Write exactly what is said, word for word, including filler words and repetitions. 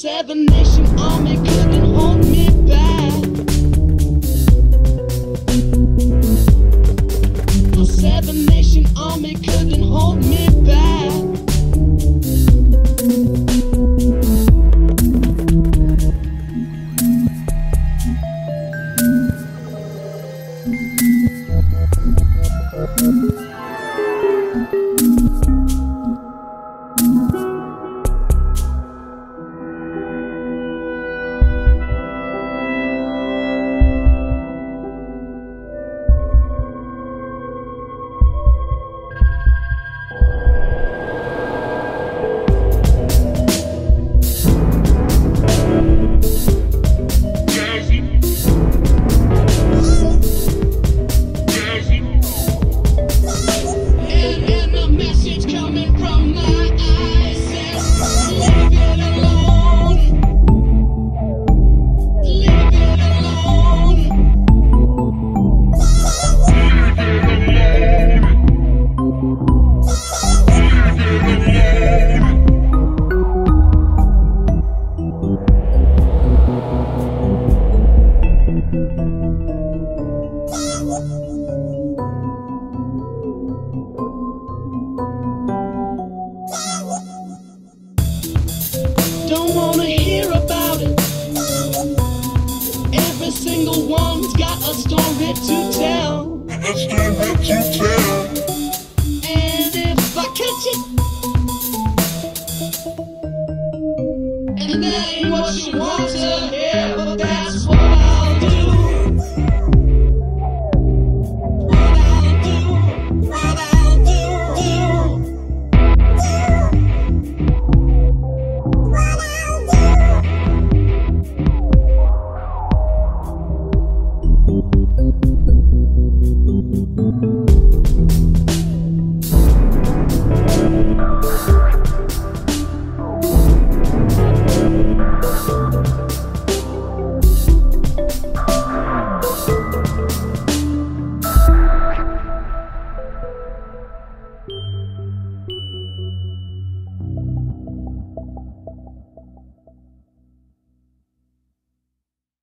Seven Nation Army couldn't hold me back. A Seven Nation Army couldn't hold me back. Don't wanna hear about it. Every single one's got a story to tell. A story to tell.